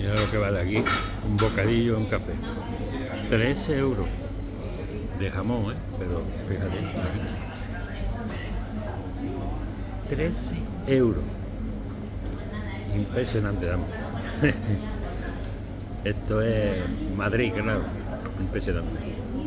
Mira lo que vale aquí, un bocadillo, un café. 3 euros de jamón, pero fíjate, aquí. 13 euros. Impresionante, vamos. Esto es Madrid, claro. Impresionante.